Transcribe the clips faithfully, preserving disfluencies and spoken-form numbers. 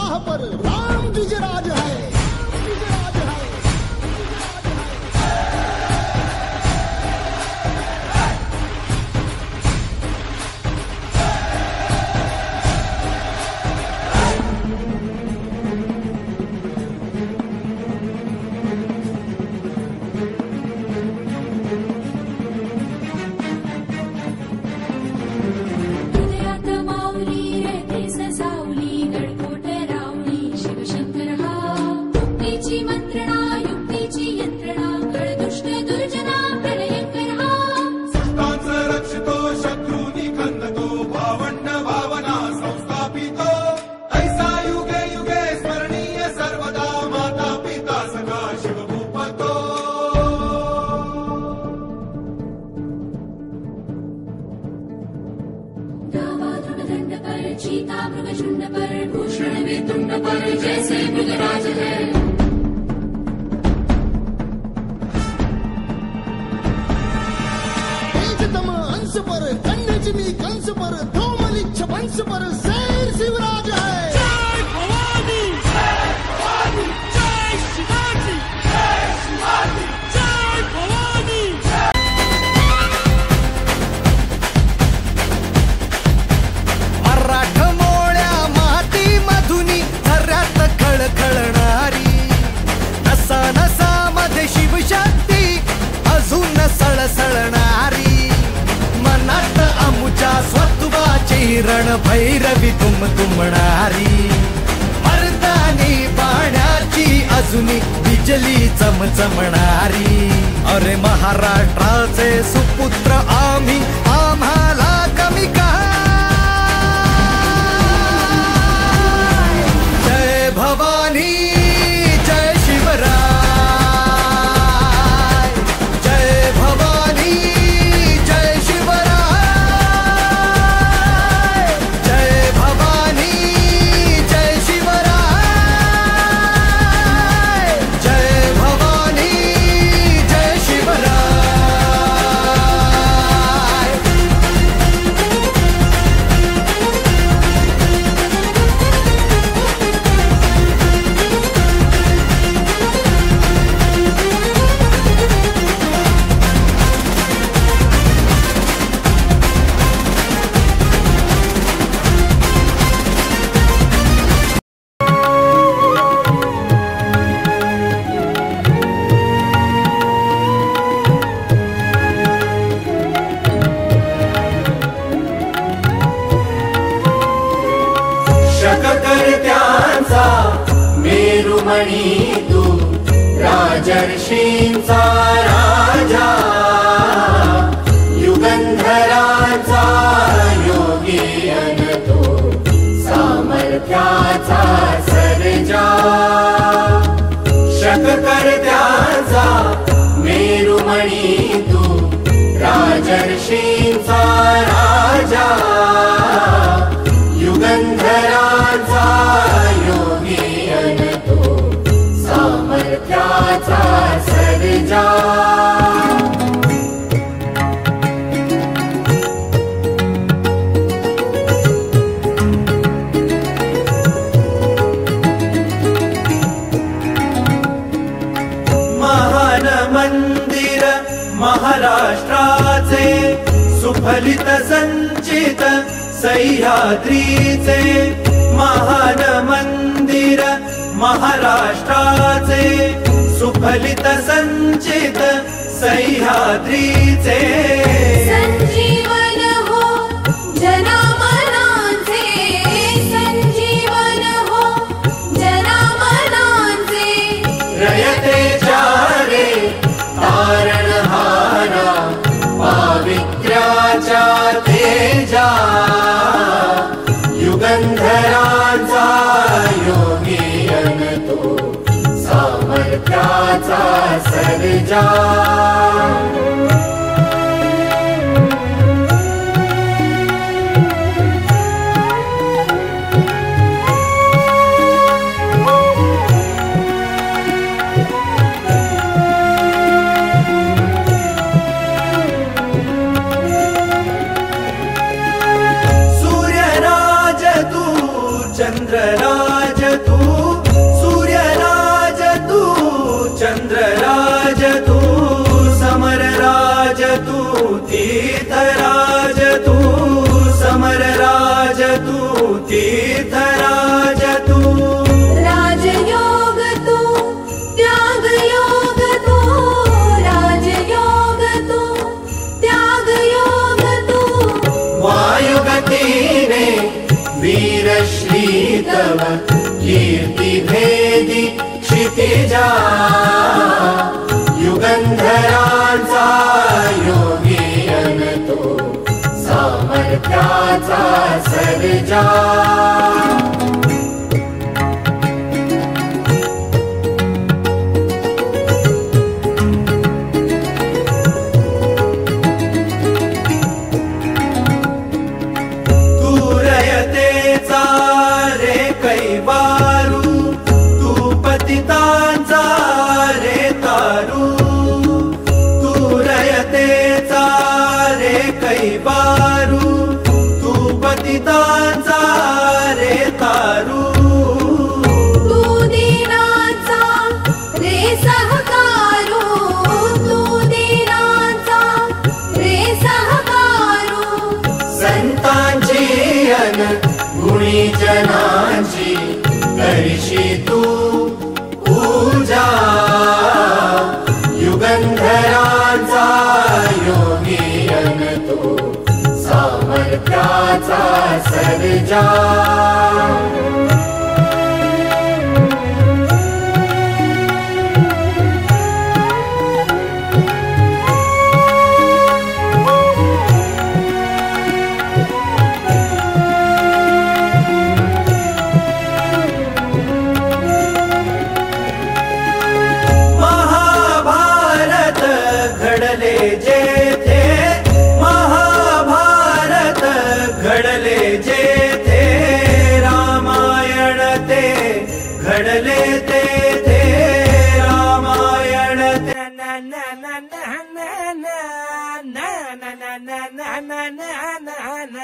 राह पर राम विजयराज है। चीता मृगशुंड पर भूषण में तुंड पर जैसे मृगराज है। तेजतम अंश पर कन्याजिमी कंस पर धूमलिच्छ वंश पर शेर शिवराज है। जय भवानी जय भवानी जय शिवाजी जय शिवाजी जय भवानी। मराठमोळ्या माती मधुनी थरात खळखळणारी नसा नसा मध्ये शिवशक्ती अजून सळसळणारी मनात अमुच्या स्वत्वाची रण भैरवी तुमतुमणारी मर्दानी बाण्याची अजूनी बिजली चमचमणारी। अरे महाराष्ट्राचे सुपुत्र आम्ही आम्हाला कमी काय। जय भवानी जय शिवराय जय भवानी जय शिवराय जय भवानी जय शिवराय जय भवानी जय शिवराय। शककर्त्यांचा मेरुमणी तू राजर्षींचा राजा युगंधराचा योगी अन तू सामर्थ्याचा सर्जा। शककर्त्यांचा मेरुमणी तू राजर्षींचा राजा युगंधराचा योगी अन तू सामर्थ्याचा सर्जा। महान मंदिर महाराष्ट्राचे सुफलित संचित सह्याद्रीचे महान मंदिर महाराष्ट्राचे सुफलित संचित सह्याद्रीचे संजीवन हो जनामनांचे संजीवन हो जनामनांचे रयतेच्या रे तारणहारा पावित्र्याच्या तेजा युगंधराचा योगी अन तू सामर्थ्याचा सर्जा। सूर्यराज तू चंद्रराज तीर्थराज तू राजयोग तू त्यागयोग तू राजयोग तू त्यागयोग तू वायुगतीने वीरश्री तव कीर्ति भेदी क्षितिजा युगंधरांचा योगी अन तू सामर्थ्याचा सर्जा पतितांचा रे तारू तू रयतेचा रे कैवारू तू पतितांचा रे तारू तू दीनाचा रे सहकारू तू दीनाचा रे सहकारू संतांची अन गुणी जनांची करशी तू पूजा युगंधरांचा योगी अन तू सामर्थ्याचा सर्जा घडले ते थे रामायण ते na na na na na na na na na na na na na na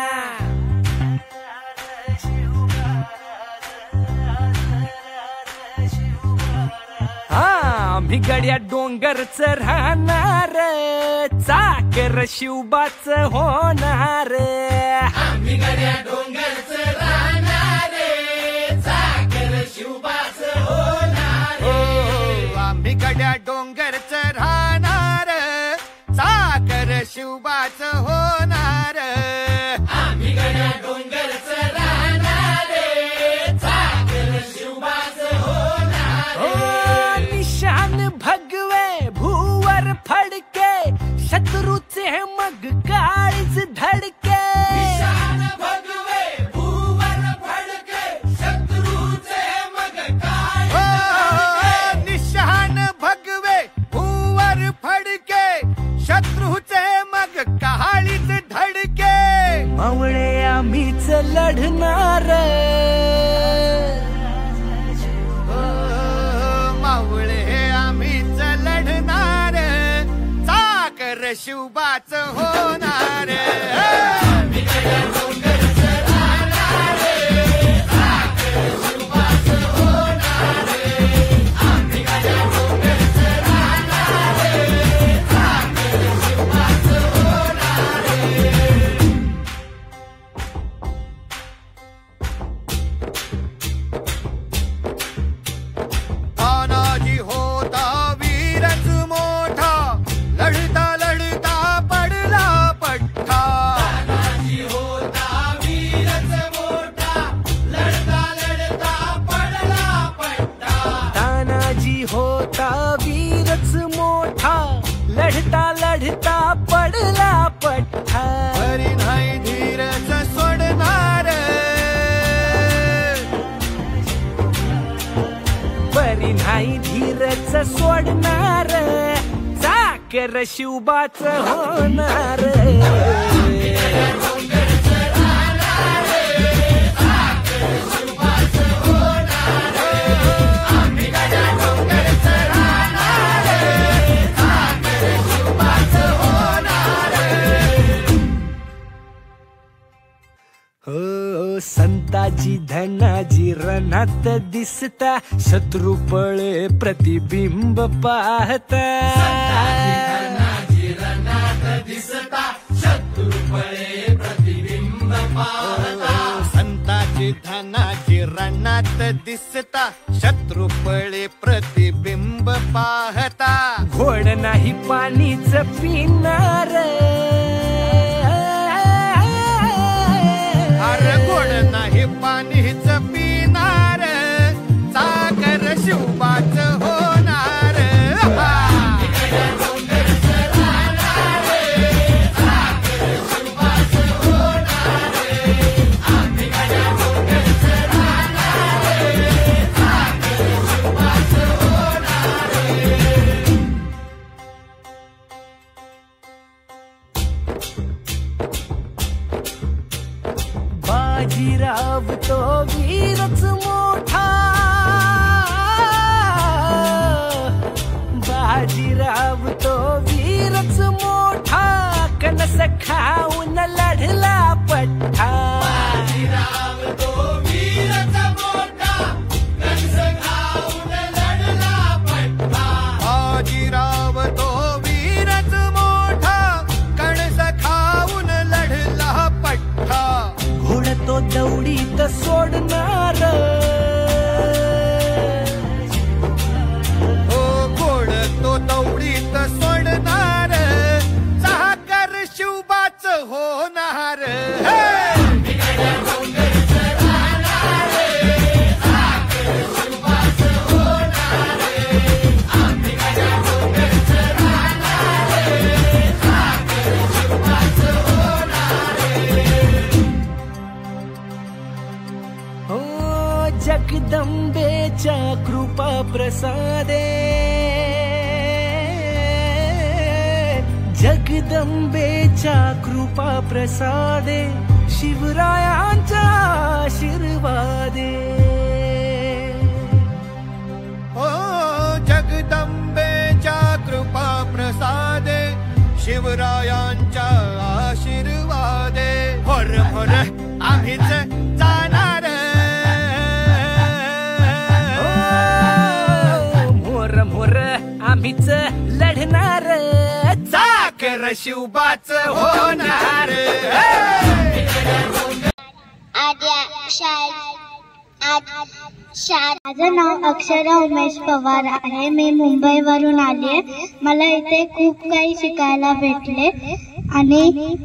हा मी गड्या डोंगरच राहणार चाकर शिवबाच होणार आम्ही गड्या डोंगरच राहणार चाकर शिवबाच होणार आम्ही गड्या डोंगरच राहणार चाकर शिवबाच होणार आम्ही गड्या डोंगरच राहणार चाकर शिवबाच होणार निशान भगवे भूवर फडके शत्रूचे मग काळीच धडके निशान भगवे भूवर फडके शत्रूचे मग काय निशान भगवे भूवर फडके शत्रूचे मग काळीच धडके मावळे आम्हीच लढणार मावळे आम्हीच लढणार चाकर शिवबाच होणार तानाजी होता वीरच मोठा लढता लढता पडला पट्टा तानाजी होता वीरच मोठा लढता लढता पडला पट्टा तानाजी होता वीरच मोठा लढता लढता पडला पट्टा हरी नाही धीरच सोडणार बरी नाही धीरच सोडणार चाकर शिवबाच होणार हो संताजी धनाजी रणात दिसता शत्रू पळे प्रतिबिंब पाहता धनाजी रणात दिसता शत्रू पळे प्रतिबिंब पाहता संता धनाची रणात दिसता शत्रू पळे प्रतिबिंब पाहता घोड नाही पाणीच पिणार अरे घोड नाही पाणीच पिणार सागर शिवबाच होणार बाजीराव तो वीरच मोठा बाजीराव तो वीरच मोठा कणस खाऊन लढला पठ्ठा बाजीराव तो वीरच मोठा कणस खाऊन लढला पठ्ठा बाजीराव तो वीरच मोठा कणस खाऊन लढला पठ्ठा घोड तो दौडीत सोडणार हो घोड तो दौडीत सोडणार सागर शिवबाच होणार जगदंबेच्या कृपा प्रसादे जगदंबेच्या कृपा प्रसादे शिवरायांच्या आशीर्वादे ओ जगदंबेच्या कृपा प्रसादे शिवरायांच्या आशीर्वादे होर होर आम्हीच जाणार मोर आम्हीच लढणार सागर शिवबाच होणार माझं नाव अक्षरा उमेश पवार आहे. मी मुंबईवरून आली आहे. मला इथे खूप काही शिकायला भेटले आणि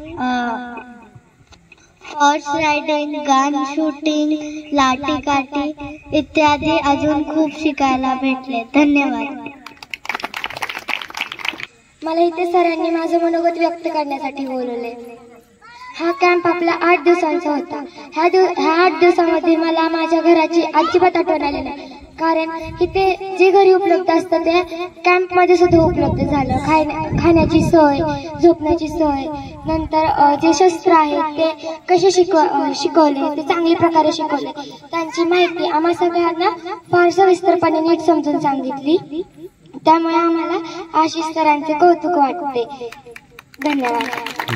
हॉर्स रायडिंग, गन शूटिंग, लाठी काठी इत्यादी अजून खूप शिकायला भेटले. धन्यवाद. मला इथे सरांनी माझं मनोगत व्यक्त करण्यासाठी बोलवले. हा कॅम्प आपला आठ दिवसांचा होता. ह्या दिव ह्या आठ दिवसामध्ये मला माझ्या घराची अजिबात आठवण आली नाही, कारण इथे जे घरी उपलब्ध असतं ते कॅम्पमध्ये सुद्धा उपलब्ध झालं. खाय खाण्याची सोय, झोपण्याची सोय, नंतर जे शस्त्र आहेत ते कसे शिकव शिकवले ते चांगल्या प्रकारे शिकवले. त्यांची माहिती आम्हा सगळ्यांना फार सविस्तरपणे नीट समजून सांगितली. त्यामुळे आम्हाला आशिष सरांचे कौतुक वाटते. धन्यवाद.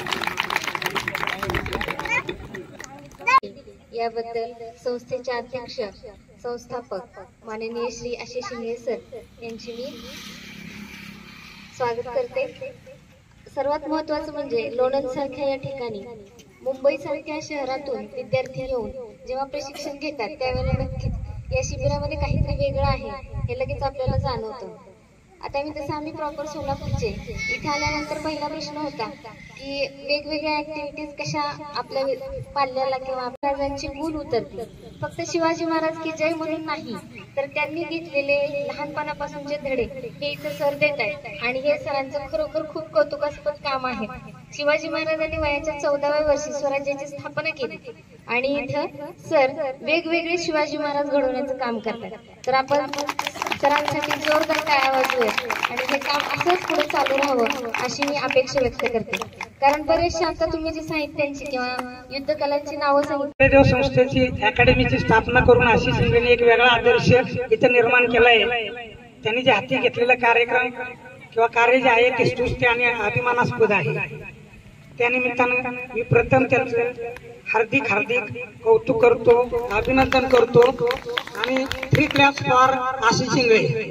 याबद्दल संस्थेचे अध्यक्ष संस्थापक माननीय श्री आशिष शिंगणे सर यांची मी स्वागत करते. सर्वात महत्त्वाचं म्हणजे लोणंद सारख्या या ठिकाणी मुंबई सारख्या शहरातून विद्यार्थी येऊन जेव्हा प्रशिक्षण घेतात त्यावेळेला नक्कीच या शिबिरामध्ये काहीतरी वेगळं आहे हे लगेच आपल्याला जाणवतं. आता मी तसं आम्ही प्रॉपर सोलापूरचे इथे आल्यानंतर पहिला प्रश्न होता की वेगवेगळ्या ऍक्टिव्हिटीज कशा आपल्या पाल्याला किंवा महाराजांची गुण उतरते. फक्त शिवाजी महाराज की जय म्हणून नाही, तर त्यांनी घेतलेले लहानपणापासूनचे धडे हे इथं सर देत आहेत आणि हे सरांचं खरोखर खूप कौतुकास्पद काम आहे. शिवाजी महाराजांनी वयाच्या चौदाव्या वर्षी स्वराज्याची स्थापना केली आणि इथं सर वेगवेगळे शिवाजी महाराज घडवण्याचं काम करतात. तर आपण सरांसाठी जोरदार टाळ्या वाजवूया आणि हे काम असंच पुढे चालू राहावं अशी मी अपेक्षा व्यक्त करते. कारण बरेचसे आता तुम्ही जी साहित्यांची किंवा युद्ध कलांची नावं सांगितली. संस्थेची अकॅडमीची स्थापना करून आशिष शिंगणे एक वेगळा आदर्श इथं निर्माण केला आहे. त्यांनी जे हाती घेतलेला कार्यक्रम किंवा कार्य जे आहे ते स्तुत्य आणि अभिमानास्पद आहे. त्यानिमित्तानं मी प्रथम त्यांचं हार्दिक हार्दिक कौतुक करतो, अभिनंदन करतो आणि three claps for Ashish Shingane.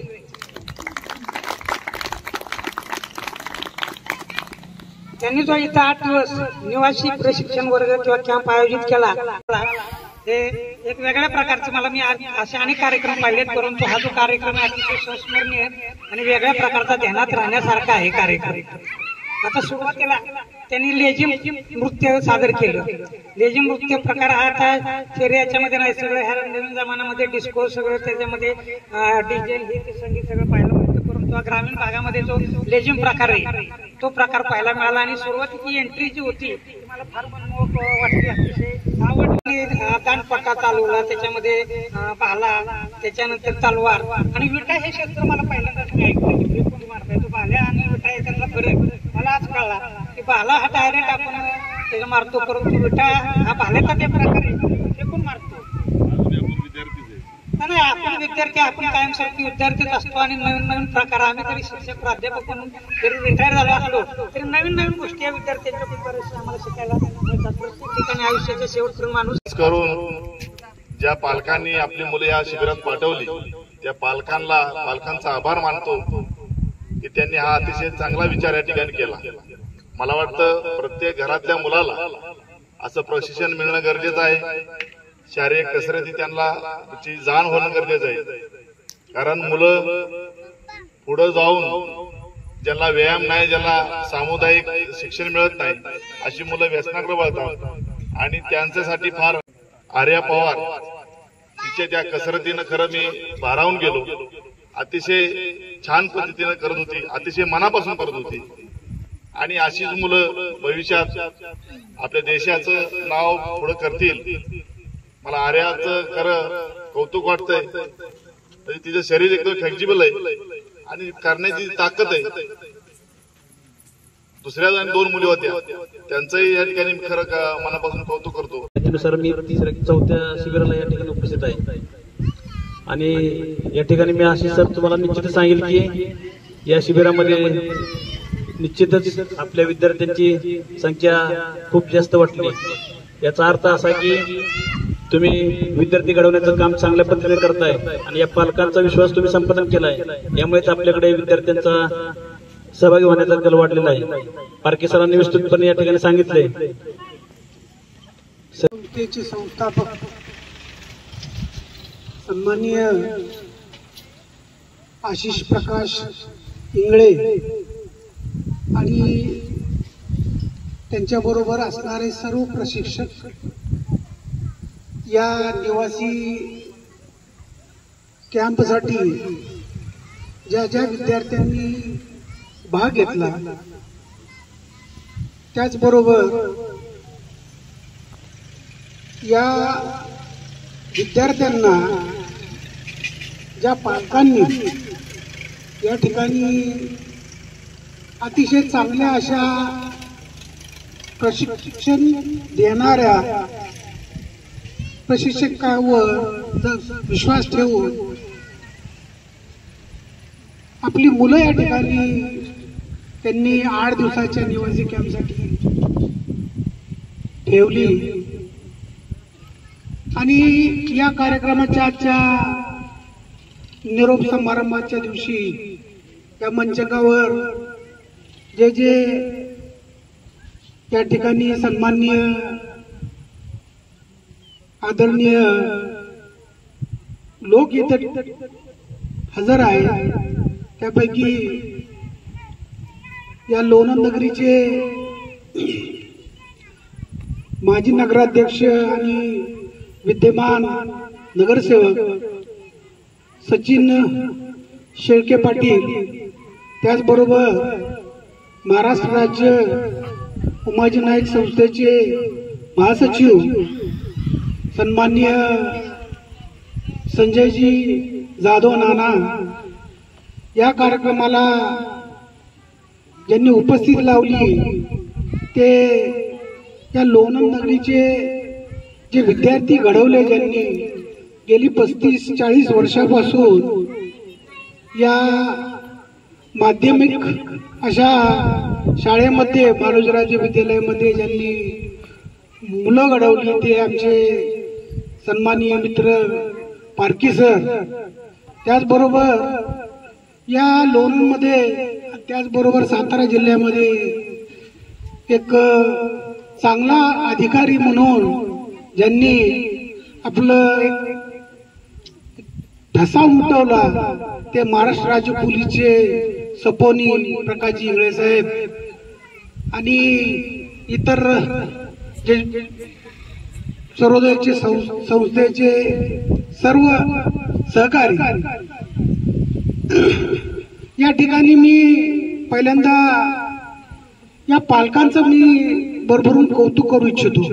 त्यांनी जो इथं आठ दिवस निवासी प्रशिक्षण वर्ग किंवा कॅम्प आयोजित केला हे एक वेगळ्या प्रकारचं मला मी असे अनेक कार्यक्रम पाहिलेत, परंतु हा जो कार्यक्रम आहे अतिशय संस्मरणीय आणि वेगळ्या प्रकारचा ध्यानात राहण्यासारखा आहे कार्यक्रम. आता सुरुवातीला त्यांनी लेझिम नृत्य सादर केलं. लेझिम नृत्य प्रकार हा आता शहराच्या मध्ये नाही, सगळं ह्या नवीन जमान्यामध्ये डिस्को सगळं त्याच्यामध्ये डीजे हे ते संगीत सगळं पाहायला मिळतं, परंतु ग्रामीण भागामध्ये जो लेझिम प्रकार आहे तो प्रकार पाहायला मिळाला. आणि सुरुवातीची एंट्री जी होती मला फार मनमोहक वाटली, अतिशय आवडली. दांडपट्टा चालवला, त्याच्यामध्ये भाला, त्याच्यानंतर तलवार आणि विटा हे शस्त्र मला पहिल्यांदाच मी ऐकलं कोणी मारता येतो. भाल्या आणि विटा याच्यातला फरक मला आज कळला की भाला हा डायरेक्ट आपण त्याला मारतो, परंतु विटा हा भाल्याचा ते प्रकार आहे ते कोण मारतो. नाही, आपण विद्यार्थी, आपण कायमस्वरूपी विद्यार्थीच असतो आणि नवीन नवीन प्रकार, आम्ही तरी शिक्षक प्राध्यापक म्हणून जरी रिटायर झालो असलो तरी नवीन नवीन गोष्टी या विद्यार्थ्यांच्या बरेचशा आम्हाला शिकायला मिळतात. प्रत्येक ठिकाणी आयुष्याच्या शेवटपर्यंत माणूस करून ज्या पालकांनी आपली मुले या शिबिरात पाठवली त्या पालकांना पालकांचा आभार मानतो की त्यांनी हा अतिशय चांगला विचार या ठिकाणी केला. मला वाटतं प्रत्येक घरातल्या मुलाला असं प्रशिक्षण मिळणं गरजेचं आहे. शारीरिक कसरती त्यांना त्याची जाण होणं गरजेचं आहे, कारण मुलं पुढे जाऊन ज्यांना व्यायाम नाही, ज्यांना सामुदायिक शिक्षण मिळत नाही अशी मुलं व्यसनाकडे वळतात आणि त्यांच्यासाठी फार आर्या पवार तिच्या त्या कसरतीनं खरं मी भारावून गेलो. अतिशय छान पद्धतीनं करत होती, अतिशय मनापासून करत होती आणि अशीच मुलं भविष्यात आपल्या देशाचं नाव पुढे करतील. मला आर्याचं खरं कौतुक वाटतंय. तिचं शरीर एकदम फ्लेक्झिबल आहे आणि करण्याची ताकद आहे. दुसऱ्या आणि दोन मुली होत्या त्यांचंही या ठिकाणी खरं मनापासून कौतुक करतो. त्यानुसार मी तिसऱ्या चौथ्या शिबिराला या ठिकाणी उपस्थित आहे आणि या ठिकाणी मी आशिष सर तुम्हाला निश्चितच सांगेल की या शिबिरामध्ये निश्चितच आपल्या विद्यार्थ्यांची संख्या खूप जास्त वाटली. याचा अर्थ असा की तुम्ही विद्यार्थी घडवण्याचं काम चांगल्या पद्धतीने करताय आणि या पालकांचा विश्वास तुम्ही संपादन केलाय, यामुळेच आपल्याकडे विद्यार्थ्यांचा सहभागी होण्याचा कल वाढलेला आहे. पारखे सरांनी विस्तृतपणे या ठिकाणी सांगितले. संस्थेचे संस्थापक सन्माननीय आशिष प्रकाश इंगळे आणि त्यांच्याबरोबर असणारे सर्व प्रशिक्षक या निवासी कॅम्पसाठी ज्या ज्या विद्यार्थ्यांनी भाग घेतला, त्याचबरोबर या विद्यार्थ्यांना ज्या पालकांनी या ठिकाणी अतिशय चांगल्या अशा प्रशिक्षण देणाऱ्या प्रशिक्षकावर विश्वास ठेवून आपली मुलं या ठिकाणी त्यांनी आठ दिवसाच्या निवासी कॅम्पसाठी ठेवली आणि या कार्यक्रमाच्या आजच्या निरोप समारंभाच्या दिवशी या मंचकावर जे जे या ठिकाणी सन्माननीय आदरणीय लोक इथे हजर आहे, त्यापैकी या लोणंद नगरीचे माजी नगराध्यक्ष आणि विद्यमान नगरसेवक सचिन शेळके पाटील, त्याचबरोबर महाराष्ट्र राज्य उमाजी नाईक संस्थेचे महासचिव सन्माननीय संजयजी जाधव नाना, या कार्यक्रमाला ज्यांनी उपस्थिती लावली ते या लोणंद नगरीचे जे विद्यार्थी घडवले, ज्यांनी गेली पस्तीस चाळीस वर्षापासून या माध्यमिक अशा शाळेमध्ये मालोजीराजे विद्यालयामध्ये ज्यांनी मुलं घडवली ते आमचे सन्माननीय मित्र पारखे सर. त्याचबरोबर या लोणंदमध्ये त्याचबरोबर सातारा जिल्ह्यामध्ये एक चांगला अधिकारी म्हणून ज्यांनी आपलं ठसा उमटवला ते महाराष्ट्र राज्य पोलीसचे सपोनी प्रकाशजी इंगळे साहेब आणि इतर जे सर्वोदयचे संस्थेचे सर्व सहकारी. या ठिकाणी मी पहिल्यांदा या पालकांचं मी भरभरून कौतुक करू इच्छितो,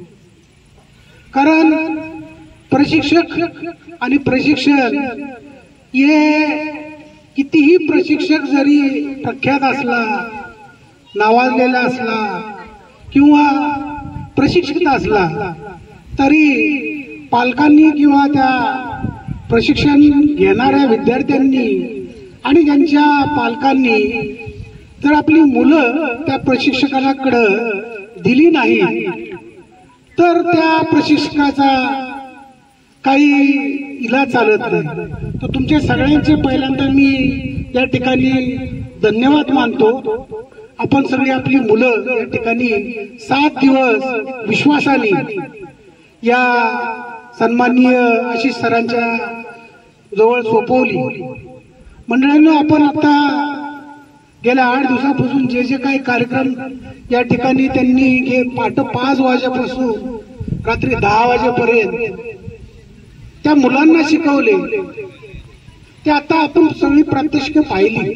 कारण प्रशिक्षक आणि प्रशिक्षण हे कितीही प्रशिक्षक जरी प्रख्यात असला, नावाजलेला असला किंवा प्रशिक्षित असला तरी पालकांनी किंवा त्या प्रशिक्षण घेणाऱ्या विद्यार्थ्यांनी आणि त्यांच्या पालकांनी जर आपली मुलं त्या प्रशिक्षकाकडे दिली नाही तर त्या प्रशिक्षकाचा काही इलाज चालत नाही. तर तुमच्या सगळ्यांचे पहिल्यांदा मी या ठिकाणी धन्यवाद मानतो. आपण सगळी आपली मुलं या ठिकाणी सात दिवस विश्वासाने या सन्माननीय आशिष सरांच्या जवळ सोपवली. मंडळांनो, आपण आता गेल्या आठ दिवसापासून जे जे काही कार्यक्रम या ठिकाणी त्यांनी पाठ पाच वाजेपासून रात्री दहा वाजेपर्यंत त्या मुलांना शिकवले ते आता आपण सगळी प्रात्यक्षिक पाहिली.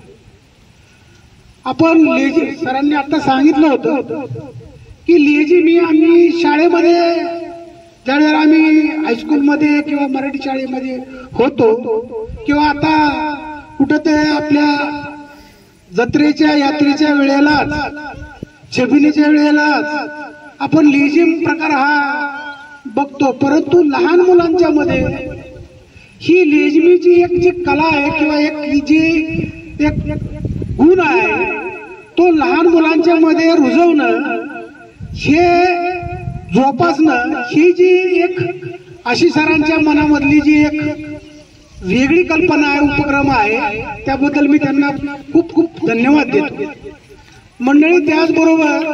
आपण लेझी सरांनी आता सांगितलं होतं की लेझिमी आम्ही शाळेमध्ये ज्यावेळेला आम्ही हायस्कूलमध्ये किंवा मराठी शाळेमध्ये होतो किंवा आता कुठं ते आपल्या जत्रेच्या यात्रेच्या वेळेलाच छबिनीच्या वेळेलाच आपण लेझिम प्रकार हा बघतो, परंतु लहान मुलांच्या मध्ये ही लेझिमीची एक जी कला आहे किंवा एक जी एक गुण आहे तो लहान मुलांच्या मध्ये रुजवणं, हे जोपासणं, ही जी एक आशिष सरांच्या मनामधली जी एक वेगळी कल्पना आहे, उपक्रम आहे, त्याबद्दल मी त्यांना खूप खूप धन्यवाद देतो. मंडळी, त्याचबरोबर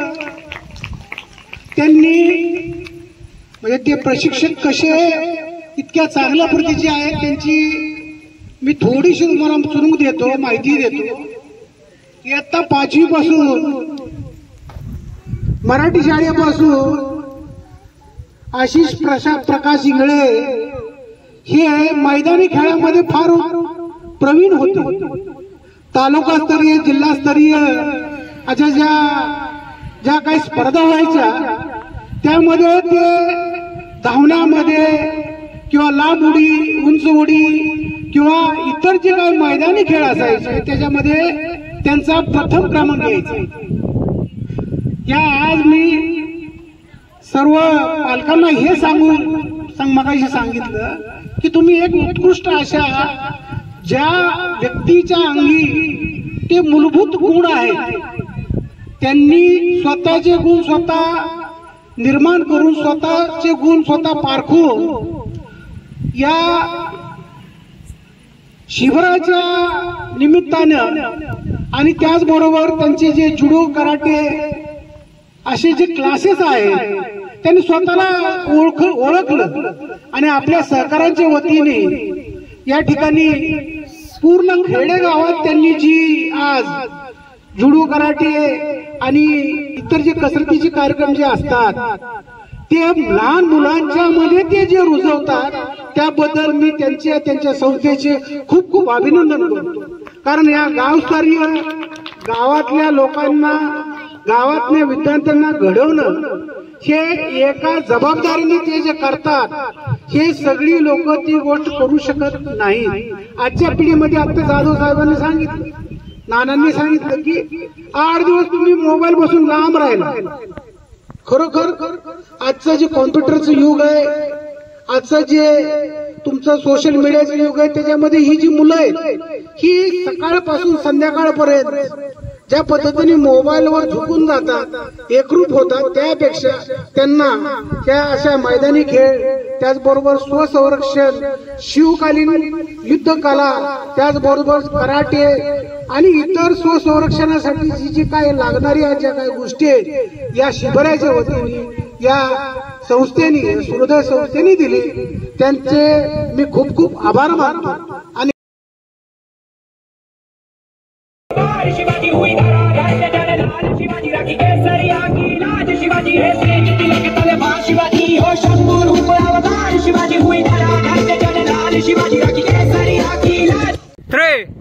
त्यांनी म्हणजे ते प्रशिक्षक कसे इतक्या चांगल्या प्रतीचे आहेत त्यांची मी थोडीशी तुम्हाला चुनूक देतो, माहिती देतो. इयत्ता पाचवी पासून मराठी शाळेपासून आशिष प्रसाद प्रकाश इंगळे हे मैदानी खेळामध्ये फार प्रवीण होते. तालुकास्तरीय, जिल्हास्तरीय अशा ज्या ज्या काही स्पर्धा व्हायच्या त्यामध्ये ते धावण्यामध्ये किंवा लांब उडी, उंच उडी किंवा इतर जे काही मैदानी खेळ असायचे त्याच्यामध्ये त्यांचा प्रथम क्रमांक यायचा. या आज मी सर्व पालकांना हे सांगून मगाशी सांगितलं की तुम्ही एक उत्कृष्ट अशा ज्या व्यक्तीच्या अंगी ते मूलभूत गुण आहेत त्यांनी स्वतःचे गुण स्वतः निर्माण करून स्वतःचे गुण स्वतः पारखून या शिबिराच्या निमित्तानं आणि त्याचबरोबर त्यांचे जे जुडो, कराटे असे जे क्लासेस आहेत त्यांनी स्वतःला ओळख ओळखलं आणि आपल्या सहकाऱ्यांच्या वतीने या ठिकाणी पूर्ण खेडेगावात त्यांनी जी आज जुडो, कराटे आणि इतर जे कसरतीचे कार्यक्रम जे असतात ते लहान मुलांच्या मध्ये ते जे रुजवतात त्याबद्दल मी त्यांच्या त्यांच्या संस्थेचे खूप खूप अभिनंदन करतो. कारण या गावस्तरीय गावातल्या लोकांना, गावातल्या विद्यार्थ्यांना घडवणं हे एका जबाबदारीने ते जे करतात हे सगळी लोक ती गोष्ट करू शकत नाही. आजच्या पिढीमध्ये आता जाधव साहेबांनी सांगितलं, नानांनी सांगितलं की आठ दिवस तुम्ही मोबाईल पासून लांब राहिला. खरोखर आजचं जे कॉम्प्युटरचं युग आहे, आजचं जे तुमचं सोशल मीडियाचं युग आहे त्याच्यामध्ये ही जी मुलं आहेत ही सकाळपासून संध्याकाळपर्यंत ज्या पद्धतीने मोबाईलवर झुकून जातात, एकरूप होतात, त्यापेक्षा त्यांना त्या अशा मैदानी खेळ, त्याचबरोबर स्वसंरक्षण, शिवकालीन युद्ध कला, त्याचबरोबर कराटे आणि इतर स्वसंरक्षणासाठी जी जी काय लागणारी ज्या काही गोष्टी आहेत या शिबिराच्या वतीने, या संस्थेने सूर्योदय संस्थेने दिली, त्यांचे मी खूप खूप आभार मानतो. आणि शिवाजी हुई शिवाजी राखी केसरिया की लाज शिवाजी है शिवाजी हो शंभू रूप अवतार शिवाजी हुई शिवाजी राखी केसरिया की लाज. थ्री